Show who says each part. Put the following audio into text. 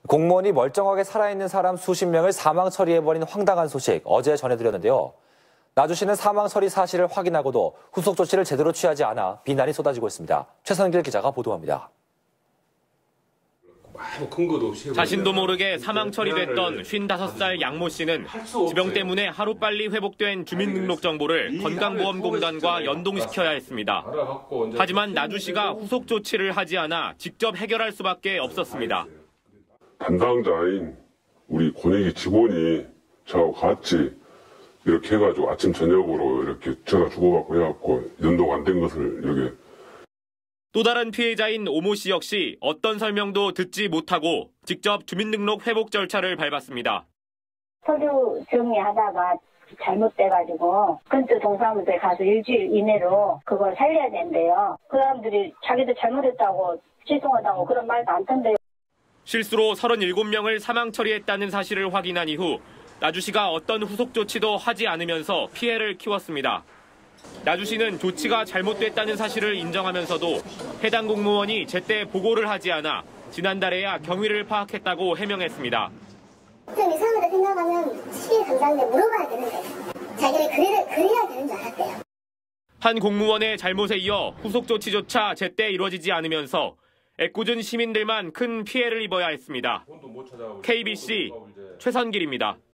Speaker 1: 공무원이 멀쩡하게 살아있는 사람 수십 명을 사망 처리해버린 황당한 소식 어제 전해드렸는데요. 나주시는 사망 처리 사실을 확인하고도 후속 조치를 제대로 취하지 않아 비난이 쏟아지고 있습니다. 최선길 기자가 보도합니다.
Speaker 2: 자신도 모르게 사망 처리됐던 55살 양모 씨는 지병 때문에 하루빨리 회복된 주민등록 정보를 건강보험공단과 연동시켜야 했습니다. 하지만 나주시가 후속 조치를 하지 않아 직접 해결할 수밖에 없었습니다.
Speaker 3: 담당자인 우리 권익위 직원이 저하고 같이 이렇게 해가지고 아침 저녁으로 이렇게 전화 주고받고 해갖고 연동 안 된 것을 이렇게.
Speaker 2: 또 다른 피해자인 오모 씨 역시 어떤 설명도 듣지 못하고 직접 주민등록 회복 절차를 밟았습니다.
Speaker 4: 서류 정리하다가 잘못돼가지고 근처 동사무소에 가서 일주일 이내로 그걸 살려야 된대요. 그 사람들이 자기도 잘못했다고 죄송하다고 그런 말도 안 던데요.
Speaker 2: 실수로 37명을 사망 처리했다는 사실을 확인한 이후 나주시가 어떤 후속 조치도 하지 않으면서 피해를 키웠습니다. 나주시는 조치가 잘못됐다는 사실을 인정하면서도 해당 공무원이 제때 보고를 하지 않아 지난달에야 경위를 파악했다고 해명했습니다.
Speaker 5: 좀 이상하다 생각하면 시의 담당자에 물어봐야 되는데 자기를 그래야 되는 줄 알았대요.
Speaker 2: 한 공무원의 잘못에 이어 후속 조치조차 제때 이루어지지 않으면서 애꿎은 시민들만 큰 피해를 입어야 했습니다. KBC 최선길입니다.